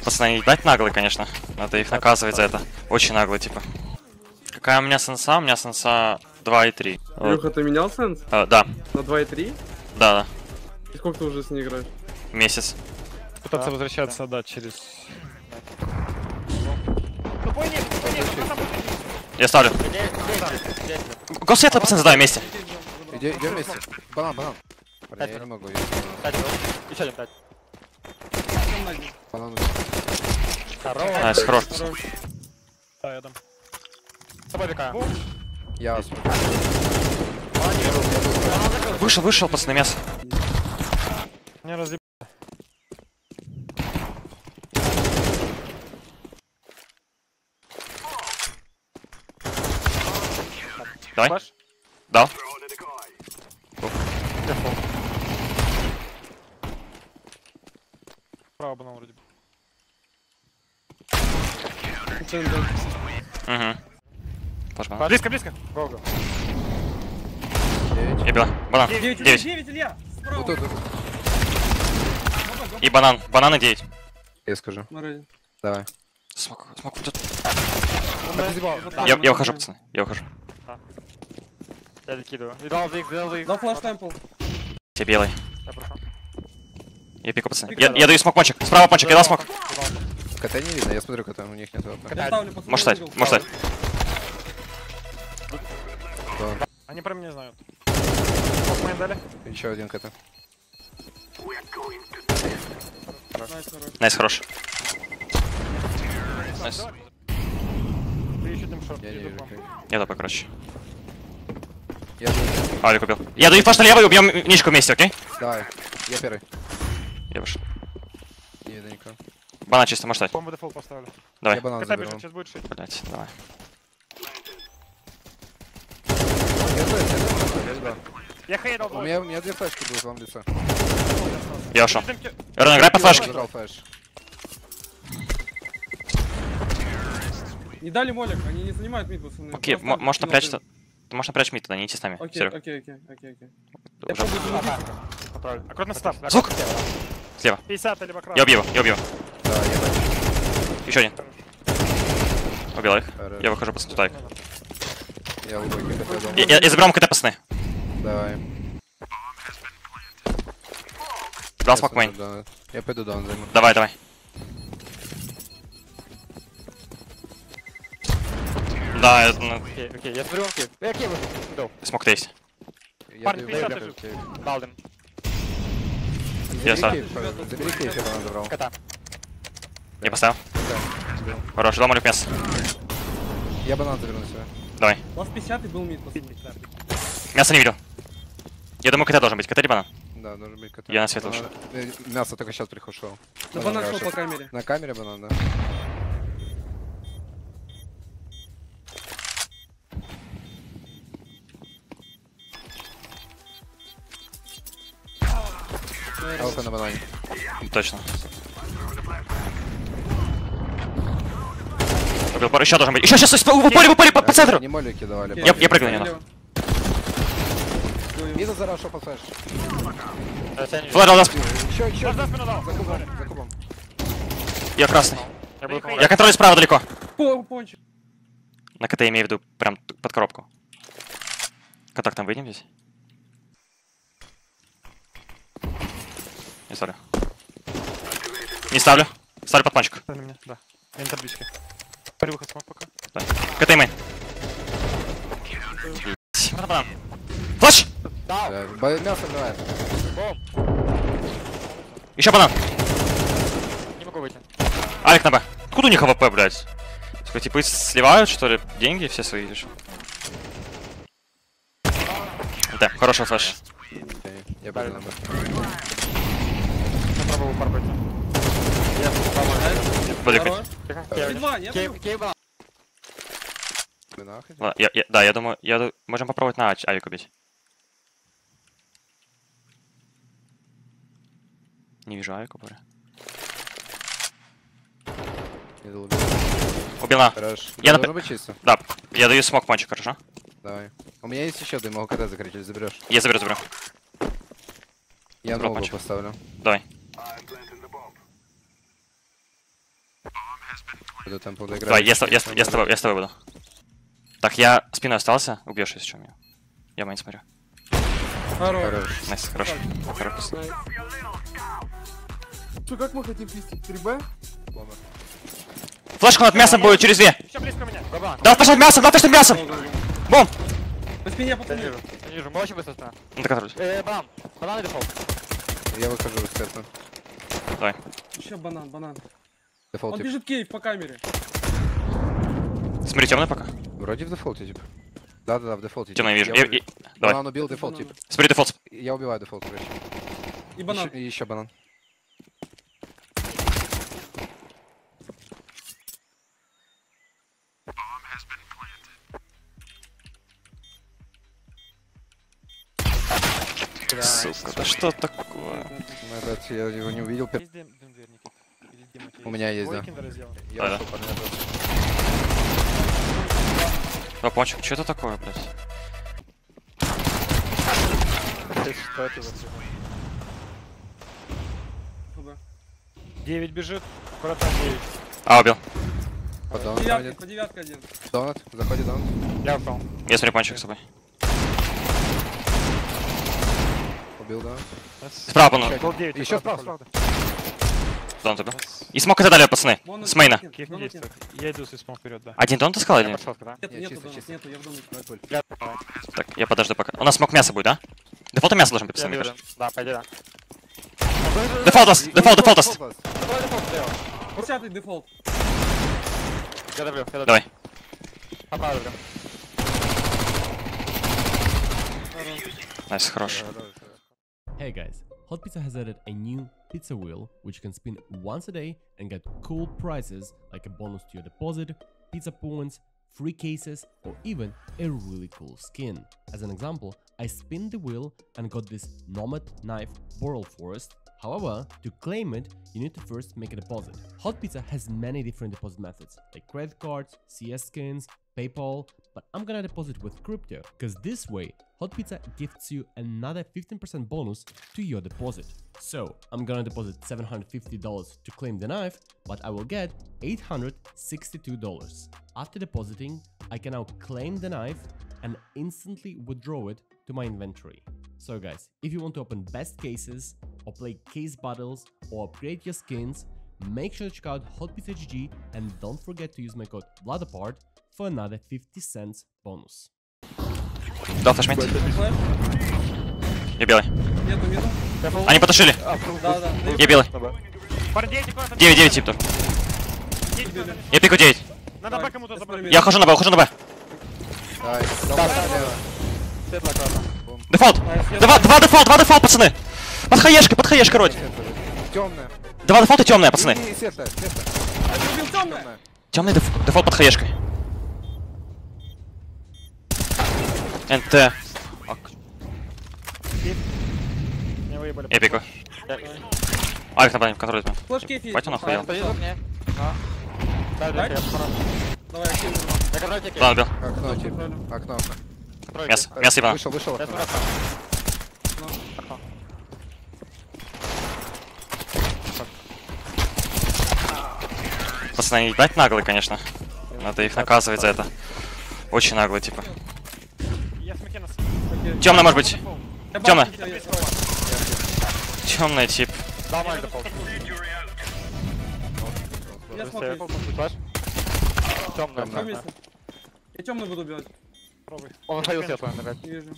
Пацаны, ебать наглые, конечно. Надо их наказывать за это. Очень наглые, типа. Какая у меня сенса? У меня сенса 2,3. Илюха, ты менял сенс? Да. На 2,3? Да. И сколько ты уже с ней играешь? Месяц. Пытаться возвращаться, да, через... Я ставлю. Го светлый, пацаны, задай вместе. Идем вместе. Банан. Блин, я не могу. Еще один 5. Банан. Найс, хорош. Да, я дам. С тобой века. Я вас. Вышел, пацаны, мясо. Не разъеб... Давай. Флэш? Дал. Право банан вроде. Угу. Пошла. Близко. Го. И била. Банан. 9, 9. 9, Илья! Справа! Вот тут. И банан. Бананы 9. Я скажу. Смотри. Давай. Смог идет. Я Я ухожу, пацаны. Я ухожу. Я докидываю. И дал их. Дал флэш темпл. Все белый. Я прошу. Я пику, пацаны. Я даю смок пончик. Справа пончик, я дал смок. КТ не видно, я смотрю, КТ у них нет. Я ставлю, пацаны, Можешь стать, угол. можешь стать. Они про меня знают. Сколько мы им дали? Еще один КТ. Найс, хорош. Найс, хорош. Найс. Ты еще там шорт. Я не вижу. Я топаю, короче. Я иду. Алик убил. Я даю флеш налево и убьем ничку вместе, окей? Давай. Я первый. Я вышел. Не видно никого. Банан чисто, можешь стать. Бомбу дефолт поставлю. Давай. Я банан КТ заберу. бежит, сейчас будет шить. Блять, давай. Я хейдал У меня две флешки будут вам в лицо. Я ушел. Рон, играй по флешке. Забрал флеш. Не дали молик, они не занимают мид, пацаны. Окей, Просто можешь кинул напрячь. дым. Ты можешь напрячь мид тогда, не идти с нами. Окей, Серег. окей. Я Уже. пробую замутить. Правильно. Аккуратно став. Звук! Слева. 50 либо красный. Я убью его. Да, я бачу. Еще один. Убил их. Хорошо. Я выхожу, пацаны, туда. Я убойки КТ дома. Я заберу КТ, пацаны. Давай. Дал смок мейн. Я пойду даун займу. Давай. Да, ну, Окей, я смотрю, окей. Окей, выход. смок-то есть. Я Парни, даю 50 кейв, лежит. кейв. Дал дым. Я Забери кейв, забери кейв, я банан забрал. Кота. Я поставил. Да. Хорош, дал молик мясо. Я банан заберу на себя. Давай. Лав 50 и был мид, пацаны. Мясо не видел. Я думаю, КТ должен быть. КТ или банан? Да, должен быть КТ. Я на свет Банан. Мясо только сейчас пришел. На банан шел по камере. На камере банан, да. Алфа на банане. Точно. Убил пару, еще должен быть. Еще сейчас в упоре, по центру. Не молики давали. Я прыгну, не надо. Миза зарашил по флеш. Флэр дал нас. Еще. За спину дал. За кубом. Я красный. Я буду Я контролю справа далеко. Пончик. На КТ имею в виду прям под коробку. Как там выйдем здесь? Не ставлю. Не ставлю. Ставлю под панчик. на меня, да. Я на табличке. Выход смог пока. КТ мейн. Флэш! Да, мясо давай. Еще банан. Не могу выйти. Алик на Б. Откуда у них АВП, блядь? Типа сливают, что ли, деньги все свои или что? Да, хороший флэш. Я пойду на Б. Попробую парбать. Будет Хорош. Кейв. Два, нет? Кейв. Вы нахуй? Ладно, я думаю, можем попробовать на авик убить. Не вижу авика, бля. Убил на. Хорош. Я Должно быть чисто. Да, я даю смок пончик, хорошо? Давай. У меня есть еще дым, могу КТ закрыть, или заберешь? Я заберу. Я Забрал нового панчик. поставлю. Давай. Буду темпл Давай, доиграть. я с тобой буду. Так, я спиной остался, убьешь, если что меня. Я мейн смотрю. Хорош. Хорош. Найс, хорошо. Хорошо. Что, как мы хотим пистить? 3Б? Флешку над мясом будет через 2. Еще близко у меня. Да, пошел мясом, да, пошел мясом! Бум! По спине, Я пацаны. вижу. Я вижу. Мы очень быстро спина. Ну так отрубись. Банан. Банан и дефолт. Я выхожу из сета. Давай. Еще банан, банан. Дефолт Он тип. бежит кейв по камере. Смотри, темный пока. Вроде в дефолте тип. Да-да-да, в дефолте. Темный вижу. Я убил- Давай. Банан убил дефолт тип. Смотри, дефолт. Я убиваю дефолт, короче. И банан. Еще банан. Сука, да что такое? Ребят, я его не увидел. Есть дым дверь, Никит? Или Дима, У меня есть, Твой да. киндер сделал. Я Да-да. ушел, парни, назад. Папончик, что это такое, блядь? Что это за фигня? Куда? 9 бежит. Аккуратно 9. А, убил. По донат Девятка, заходит. по девятка один. Донат, заходит донат. Я упал. Я смотрю пончик с собой. Убил донат. Справа, пану. Был 9. Еще справа. Дон убил. И смог это дали, пацаны. Вон С мейна. Киев не Донат действует. Я иду с испом вперед, да. Один дон ты сказал или Я нет? пошел, да? Нету, Нет, нету, чисто, донат, чисто. нету, я в доме. Ноль пуль. Я давай. Так, я подожду пока. У нас смог мясо будет, да? Дефолт мясо должен быть, Я пацаны, мне уверен. кажется. Да, пойди, да. Дефолт ласт, дефолт ласт. Давай дефолт сделал. 10-й дефолт. Я давлю, я давлю. Давай. Поправлю. Найс, хорош. Hey guys, Hot Pizza has added a new pizza wheel which you can spin once a day and get cool prizes like a bonus to your deposit, pizza points, free cases, or even a really cool skin. As an example, I spin the wheel and got this Nomad knife Boral Forest. However, to claim it, you need to first make a deposit. Hot Pizza has many different deposit methods like credit cards, CS skins, PayPal, but I'm gonna deposit with crypto because this way Hot Pizza gifts you another 15% bonus to your deposit. So I'm gonna deposit $750 to claim the knife, but I will get $862. After depositing, I can now claim the knife and instantly withdraw it to my inventory. So guys, if you want to open best cases or play case battles or upgrade your skins, make sure to check out Hot Pizza GG and don't forget to use my code BLOODAPART for another 50 cents bonus. Да, флешмейт. Флэш. Я белый. Нету, нету. Они потушили. Да, да. Я белый. Парень, 9 аккуратно. 9-9 тип тут. 9 аккуратно. Я пику 9. Надо Б кому-то забрать. Я ухожу на Б, ухожу на Б. Ай, слева. Светло аккуратно. Дефолт. Два дефолт, пацаны. Под хаешкой, роть. Темная. Два дефолта темная, пацаны. И светлая, светлая. Убил темное. Темная. Темный дефолт под хаешкой. НТ. Не выебали. Я пику. Алик на бане контролирует меня. Флэш кейф есть. Бать он охуел. Стоит за мне. Да, Дай. я Давай, я кину. Я контроль тебе. Ладно, бил. Окно, тип. Окно. Мясо ебано. Вышел. Я Окно. смотрю. Пацаны, ебать наглые, конечно. Надо их наказывать за это. Очень наглые, типа. Я смехи нас. Темная, может быть. Я Темная. бабки есть. Темный тип. Да, мой дефолт. Я смотрю. Темная. Всё вместе. Я темный буду убивать. Пробуй. Он выходил светло, наверное. Не вижу.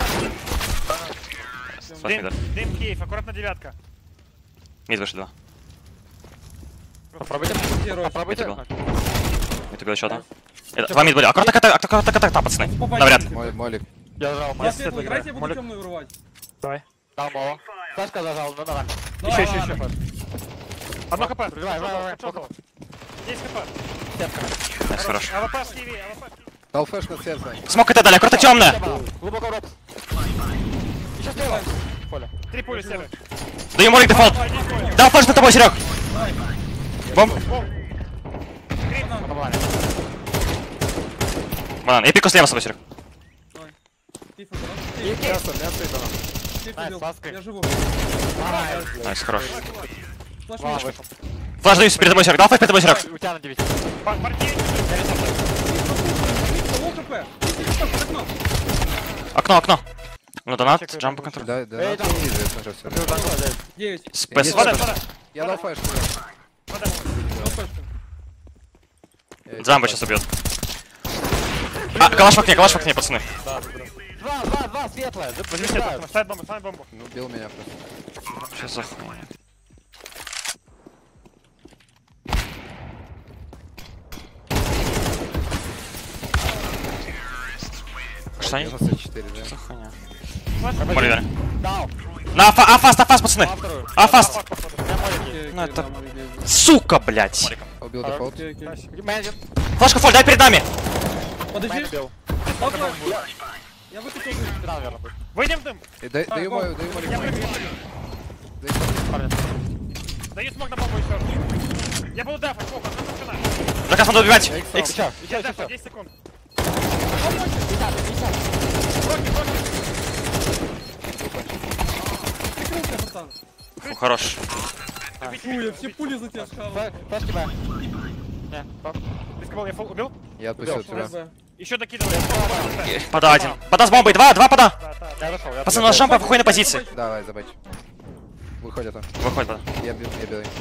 Флэш мид. Дым, Киев, аккуратно девятка. Мид выше 2. Попробуйте. Где Ройс? Попробуйте. Мид убил еще одна. Два мид были. Аккуратно, пацаны. Навряд. Молик. Я зажал. Я светлый, играйте, я буду темную вырывать. Давай. Дал мало. Флешка зажал, ну давай. Давай, Еще. ладно. Одно хп. Давай. 10 хп. Найс, хорош. АВП с Киви, АВП. Дал флеш на свет, Зай. Смог это дали, аккуратно темная. Глубоко в рот. Еще слева. Поле. 3 пули серы. Даю молик дефолт. Дал флеш на тобой, Серег. Бомб. Банан. Я пику слева с тобой, Серег. Давай. Кейф убил. Мясо и донат. Кейф Найс, убил. ласкай. Я живу. Найс, хорош. Флэш Ладно, мид. вышел. Флаш даюсь перед тобой, Серег. Дал флеш перед тобой, Серег. У тебя на 9. Портье. Лоу хп. Иди, окно. Окно. Ну, донат, джамп контроль. Да, да, Эй, я не вижу, я смотрю всё. 9. Спэс. Вода. Я дал флешку. Джамбо сейчас убьет. А, калаш в окне, пацаны. Два, светлая. Возьми свет, ставь бомбу. Ну, бил меня просто. Что за хуйня? Что они? 94, да? Что за хуйня? Флэш. Моливер. Дал. На афаст, пацаны! Вторую. Афаст! Я молик. Ну это... Сука, блядь! Убил дефолт. Окей, окей. Мэнин. Флешка фоль, дай перед нами! Подожди. Мэнин бил. Я выкатил. Финал, наверное, будет. Выйдем в дым. Даю мою, даю Я мою. прыгаю. Даю смог на бомбу еще раз. Я буду дефать, фокус, надо спина. Заказ надо убивать! Икс. Еще. Я дефать, 10 секунд. Прикрылся, пацан. Фу, хорош. Фу, я все пули за тебя схавал. Флешки Б. Не, топ. Рисковал, я фул убил. Я отпустил тебя. ФСБ. Еще докидывай. Пода один. Пода с бомбой, два пода! Я дошел. Пацаны, наш шампа в охуенной позиции. Давай, забейте. Выходит он. Выходит пода. Я бил.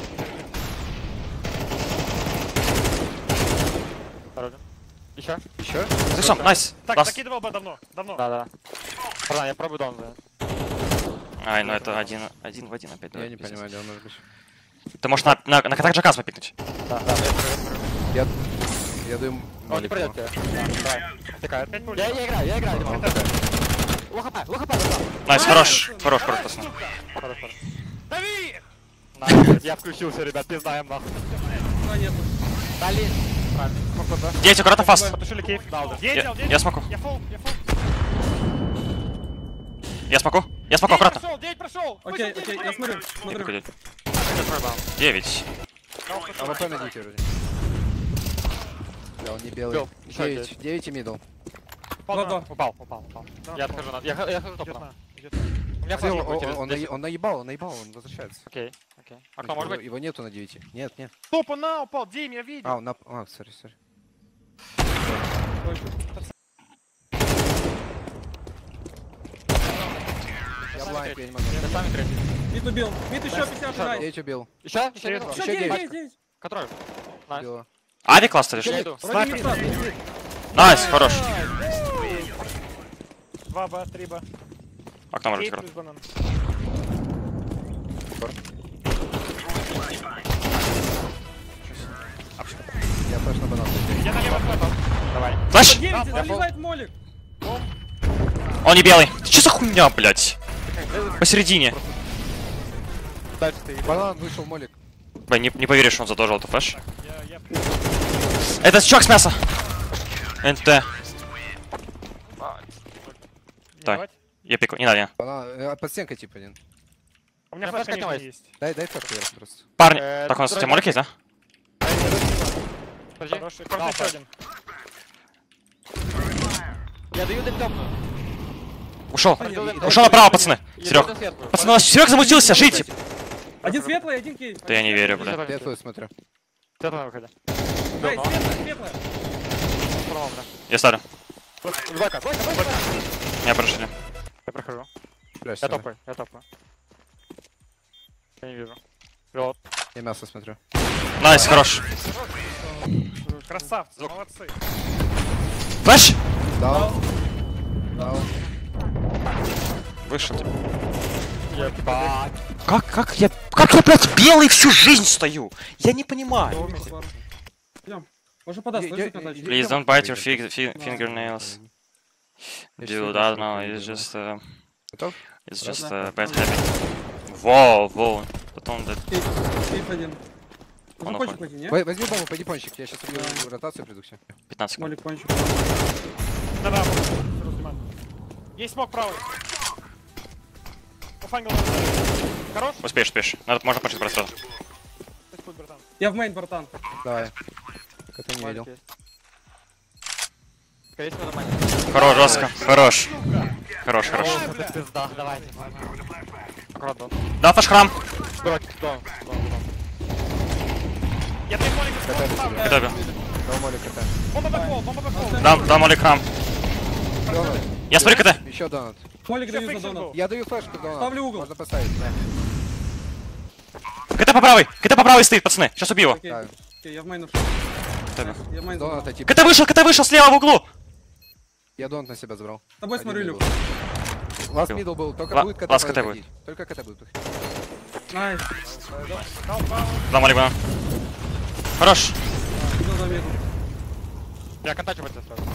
Еще? Еще? Ты сам, найс. Так, Ласт. закидывал бы давно. Да. Пардон, я пробую дон. Ай, ну это один в один опять. Я да, не пиздец. понимаю, где он может быть. Ты можешь на контакт Джакас попикнуть. Да. Я даю Он не молик. придет тебе. Давай. Втыкает. Пять пуль. Я играю, Димон. Лохапа, братан. Найс, хорош, пацаны. Хорош. Дави! Я включился, ребят, не знаем нахуй. А, нет. Дали. Правильно. Сколько да? Дети, аккуратно фаст. Потушили кейф. Дал. Я смоку. Я фул. Я смоку, аккуратно. Прошел, 9 прошел. Окей, я смотрю. Не приходи. Пробовал. 9. А ВП на дите вроде. Да, он не белый. Бил. Еще 9 и мидл. Да. Упал. Я отхожу на... Я хожу топ. У меня флешка будет через Он 10. наебал, он возвращается. Окей. Окно может быть? Его нету на 9. Нет. Топа на упал, Дим, я видел. Сори. Я блайнд, я не могу. Я сами третий. Мид убил. Мид еще 50 жрай. 9 убил. Еще? Еще Еще Еще 9, 9. Контроль. Найс. Убила. Ави кластер Я решил. иду. Вроде мид сразу. Найс, хорош. 2 Б, 3 Б. Окно может Кейт открыть. плюс банан. Я флеш на банан. Я налево вход. Давай. Флэш! 9, залезает молик. Он не белый. Что за хуйня, блядь? Посередине. Дальше ты. Банан вышел, молик. Бля, не поверишь, что он задолжил эту флеш. Я Это чувак с мяса. НТ. не Так. давать. Я пику. Не надо. Банан, под стенкой типа один. У меня Я флешка флешка не есть. Дай цепь вверх просто. Парни. Так, у нас у молик есть, да? Подожди. Хороший. Короче, еще один. Я даю дельтопну. Ушел. Ушел направо, пацаны. Серег. Пацаны, Серег замутился, жить! Один светлый, один кейс. Да я не верю, бля. Я твой смотрю. Ты на выходе. Дай, светлая. Справа, бля. Я ставлю. Двойка. Меня прошли. Я прохожу. Флеш, Я смотрю. топаю. Я не вижу. Вот. Я мясо смотрю. Найс, хорош. Красавцы, молодцы. Флэш! Дал. Вышел. Ебать. Как я, блядь, белый всю жизнь стою? Я не понимаю. Идем. Можно подаст, слышишь, катать? Please don't bite your fingernails. Dude, I don't know, it's just Готов? it's just a bad habit. Воу. Потом да. Кейс один. Он Можно уходит. кончик пойти, не? Возьми бомбу, пойди пончик. Я сейчас убью ротацию, приду к тебе. 15 секунд. Молик кончик. Да. Есть смог правый. Пофангил. Хорош? Успеешь. Можно почти брать сразу. Пусть, братан. Я в мейн, братан. Давай. Как я не видел. Скорее всего, нормально. Хорош, жестко. Хорош. Это пизда. Давай. Аккуратно. Да, флеш храм. Дон. Я тебе молик ставлю. Кидаю. Дал молик КТ. Бомба бэквол, бомба бэквол. Дам молик храм. Донат. Я смотрю КТ. Еще донат. Молик Всё, даю за фиксинг донат. был. Я даю флешку донат. Ставлю угол. Можно поставить. Да. КТ по правой. КТ по правой стоит, пацаны. Сейчас убью его. Окей, Так. окей, я в мейн ушел. Тобі. Я в мейн Доната забрал. типа. КТ вышел слева в углу. Я донат на себя забрал. С тобой Один смотрю, мидл. Люк. Ласт мидл был, только Ла- будет КТ ласт КТ подходить. Только КТ будет. Найс. Дам молик банан. Хорош. Иду за мидл. Я контачу тебя сразу.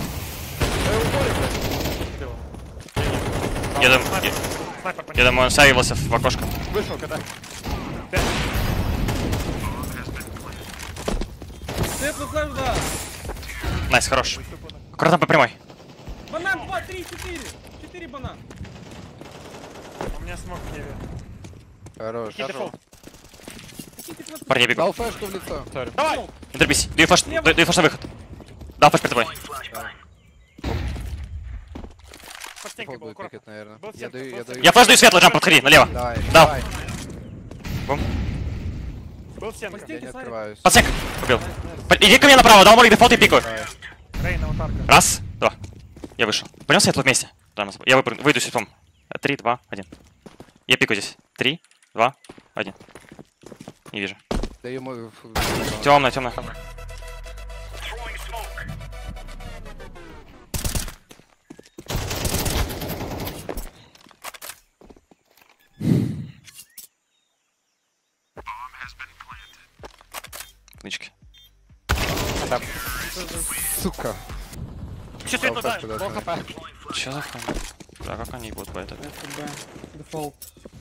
Я думаю, он сейвился в окошко. Вышел, когда. Свет выхожда. Найс, хорош. Аккуратно по прямой. Банан 2, 3, 4. 4 банан. У меня смог в небе. Хорош. Какие дефолт? Парни, я бегу. Дал флешку в лицо. Давай! Не дробись. Даю флеш на выход. Дал флеш перед тобой. По стенке Дефолт был, будет аккуратно. пикать, наверное. Был Я стенка, даю, был я даю. Я флеш даю светлый, джамп, подходи, налево. Давай, Дал. давай. Бум. Был стенка. Я не открываюсь. Подсек. Убил. Иди ко мне направо, дал молик, дефолт и пикаю. Рейна, аватарка. Раз, два. Я вышел. Пойдем светлый вместе. Я выйду светлом. 3, 2, 1. Я пикаю здесь. 3, 2, 1. Не вижу. Даю мой... Темно, темно. Нычки. Сука. Еще Дал светло, да. флешку, да, Лоу смотри. хп. Че за фан? Да, как они будут по этому? СБ. Дефолт.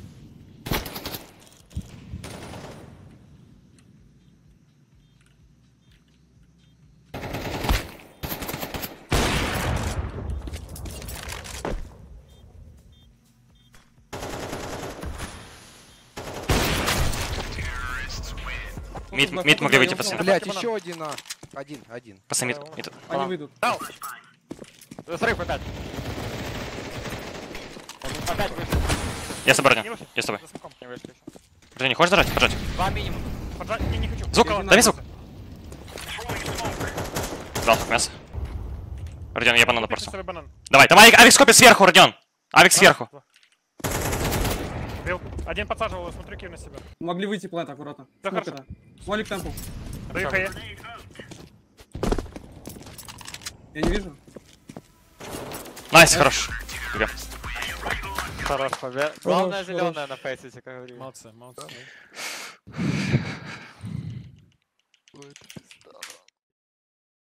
Мид могли выйти, пацаны. Блять, еще один а. Один. Пацаны, мид. Они выйдут. Дал. Срыв опять. Он опять вышел. Я с Не обороне. вышел. Я с тобой. За смоком не вышли еще. Ты не хочешь драть? Поджать. 2 минимум. Поджать? Не хочу. Звук, Я дай не звук. Дал мясо. Родион, я банан Пиши напорсу. себе банан. Давай, там Авик скопит сверху, Родион. Авик сверху. Бил. Один подсаживал, смотри, кив на себя. Могли выйти плент аккуратно. Да Смок хорошо. это. Молик темпл. Даю хае. Я не вижу. Найс, хорош. Бегу. Хорош, победа. Главное зеленая на фейсите, как говорили. Молодцы, молодцы. Ой, это пизда.